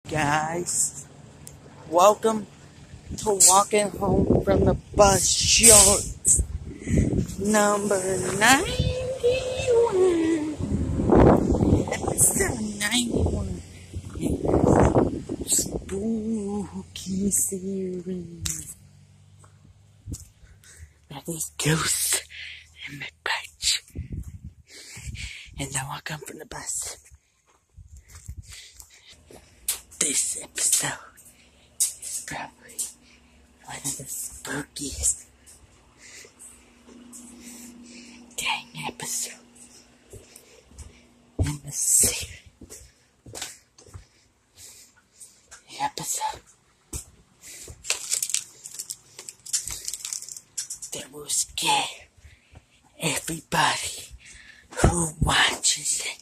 Guys, welcome to Walking Home from the Bus Shorts number 91. Episode 91. Spooky series. Now there's ghosts in my butt. And I walk home from the bus. This episode is probably one of the spookiest dang episodes in the series. The episode that will scare everybody who watches it.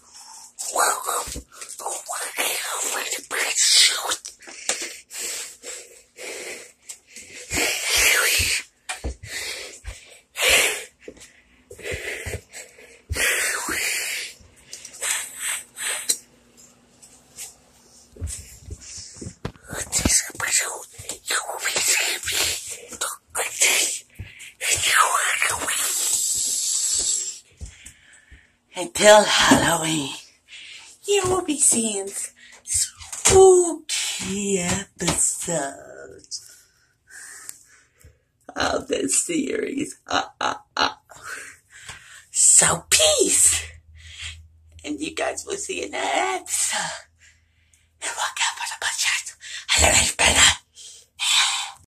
Until Halloween, you will be seeing spooky episodes of this series. So peace, and you guys will see you in the next episode.